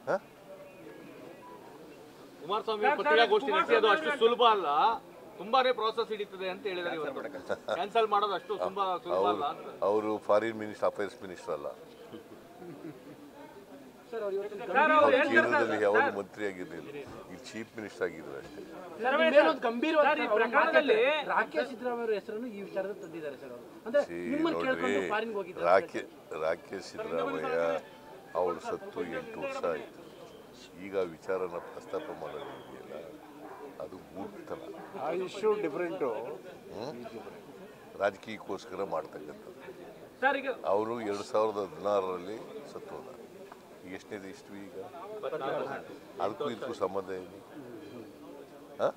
ಹಾಂ ಕುಮಾರಸ್ವಾಮಿ ಪತ್ರಿಕಾಗೋಷ್ಠಿ ನಡೆಸಿ ಅಷ್ಟು ಸುಲಭ ಅಲ್ಲ, ತುಂಬಾನೇ ಪ್ರಾಸೆಸ್ ಹಿಡಿತದೆ ಅಂತ ಹೇಳಿದ್ದಾರೆ. ಇವತ್ತು ಕ್ಯಾನ್ಸಲ್ ಮಾಡೋದು ಅಷ್ಟು ಸುಲಭ ಅಲ್ಲ ಅಂತ. ಅವರು ಫಾರಿನ್ ಮಿನಿಸ್ಟರ್, ಅಫೇರ್ಸ್ ಮಿನಿಸ್ಟರ್ ಅಲ್ಲ. ಕೇಂದ್ರದಲ್ಲಿ ಯಾವಾಗ ಮಂತ್ರಿ ಆಗಿರಲಿಲ್ಲ, ಇಲ್ಲಿ ಚೀಫ್ ಮಿನಿಸ್ಟರ್ ಆಗಿದ್ರು ಅಷ್ಟೇ. ರಾಕೇಶ್ ಸಿದ್ದರಾಮಯ್ಯ ಹೆಸರನ್ನು ಈ ವಿಚಾರದಲ್ಲಿ ತಂದಿದ್ದಾರೆ ಸರ್ ನೋಡ್ರಿ, ರಾಕೇಶ್ ಸಿದ್ದರಾಮಯ್ಯ ಅವಳು ಸತ್ತು 8 ವರ್ಷ ಆಯಿತು. ಈಗ ವಿಚಾರನ ಪ್ರಸ್ತಾಪ ಮಾಡೋದಿದೆಯಲ್ಲ, ಅದು ಮೂರ್ತನ. ಆ ಇಶ್ಯೂ ಡಿಫರೆಂಟು, ರಾಜಕೀಯಕ್ಕೋಸ್ಕರ ಮಾಡ್ತಕ್ಕಂಥದ್ದು. ಅವರು 2016ರಲ್ಲಿ ಸತ್ತೋದ. ಈಗ ಎಷ್ಟನೇದು ಇಷ್ಟು ಈಗ? ಅದಕ್ಕೂ ಇದಕ್ಕೂ ಸಂಬಂಧ ಏನು? ಹಾಂ,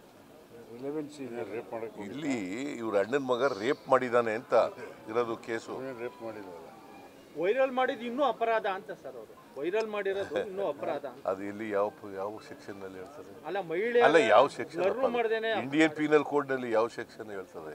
ಇಲ್ಲಿ ಇವ್ರ ಅಣ್ಣನ ಮಗ ರೇಪ್ ಮಾಡಿದ್ದಾನೆ ಅಂತ ಇರೋದು ಕೇಸು. ರೇಪ್ ಮಾಡಿದ್ರಲ್ಲ, ವೈರಲ್ ಮಾಡಿದ್ದು ಇನ್ನೂ ಅಪರಾಧ ಅಂತ ಸರ್. ಅವರು ವೈರಲ್ ಮಾಡಿರೋದು ಇನ್ನೂ ಅಪರಾಧ. ಅದು ಎಲ್ಲಿ ಯಾವ ಸೆಕ್ಷನ್ ನಲ್ಲಿ ಹೇಳ್ತಾರೆ? ಅಲ್ಲ, ಮಹಿಳೆ ಅಲ್ಲ, ಯಾವ ಸೆಕ್ಷನ್? ಇಂಡಿಯನ್ ಪೀನಲ್ ಕೋಡ್ ನಲ್ಲಿ ಯಾವ ಸೆಕ್ಷನ್ ಹೇಳ್ತದೆ?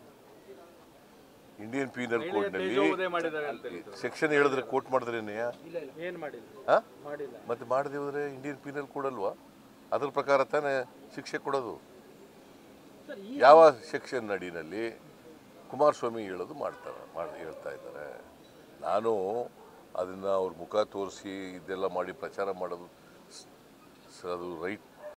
ಇಂಡಿಯನ್ ಪೀನಲ್ ಕೋಡ್ ನಲ್ಲಿ ಸೆಕ್ಷನ್ ಹೇಳಿದ್ರೆ ಕೋಟ್ ಮಾಡಿದ್ರೇನೆಯಾ? ಮತ್ತೆ ಮಾಡದೆ ಹೋದ್ರೆ ಇಂಡಿಯನ್ ಪೀನಲ್ ಕೋಡ್ ಅಲ್ವಾ? ಅದ್ರ ಪ್ರಕಾರ ತಾನೇ ಶಿಕ್ಷೆ ಕೊಡೋದು. ಯಾವ ಸೆಕ್ಷನ್ ನಡಿನಲ್ಲಿ ಕುಮಾರಸ್ವಾಮಿ ಹೇಳೋದು ಹೇಳ್ತಾ ಇದ್ದಾರೆ. ನಾನು ಅದನ್ನು ಅವ್ರ ಮುಖ ತೋರಿಸಿ ಇದೆಲ್ಲ ಮಾಡಿ ಪ್ರಚಾರ ಮಾಡೋದು ಅದು ರೈಟ್